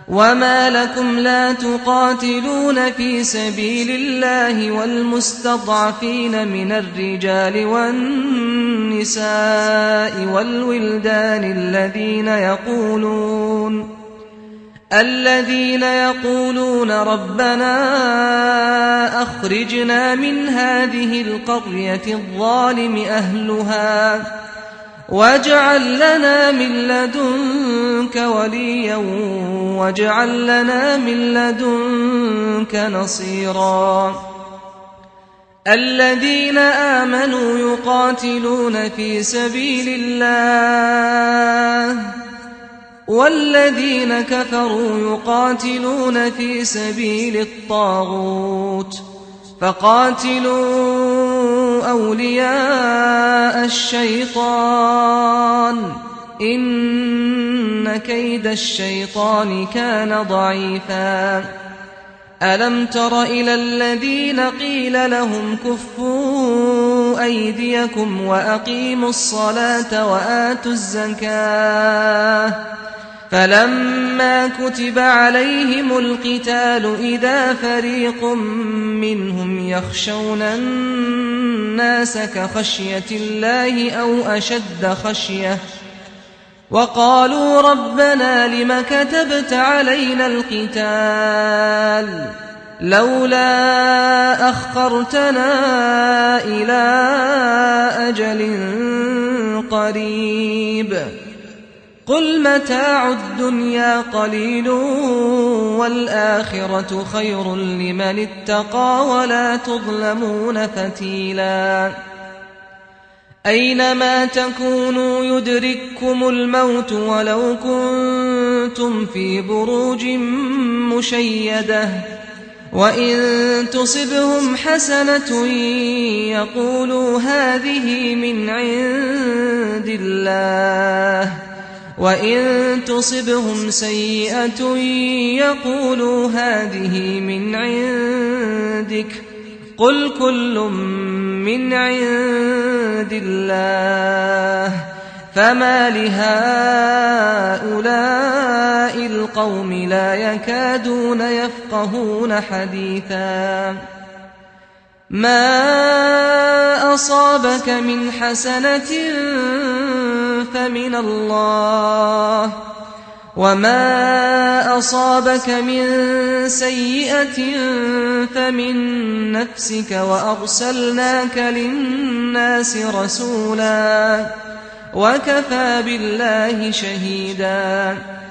وما لكم لا تقاتلون في سبيل الله والمستضعفين من الرجال والنساء والولدان الذين يقولون ربنا أخرجنا من هذه القرية الظالم أهلها واجعل لنا من لدنك وليا واجعل لنا من لدنك نصيرا الذين آمنوا يقاتلون في سبيل الله والذين كفروا يقاتلون في سبيل الطاغوت فقاتلوا أولياء الشيطان إن كيد الشيطان كان ضعيفا ألم تر إلى الذين قيل لهم كفوا أيديكم وأقيموا الصلاة وآتوا الزكاة فلما كتب عليهم القتال إذا فريق منهم يخشون الناس كخشية الله أو أشد خشية وقالوا ربنا لم كتبت علينا القتال لولا أخرتنا إلى أجل قريب قل متاع الدنيا قليل والآخرة خير لمن اتقى ولا تظلمون فتيلا أينما تكونوا يدرككم الموت ولو كنتم في بروج مشيدة وإن تصبهم حسنة يقولوا هذه من عند الله وإن تصبهم سيئة يقولوا هذه من عندك قل كل من عند الله فما لهؤلاء القوم لا يكادون يفقهون حديثا ما أصابك من حسنة فمن الله وما أصابك من سيئة فمن نفسك وأرسلناك للناس رسولا وكفى بالله شهيدا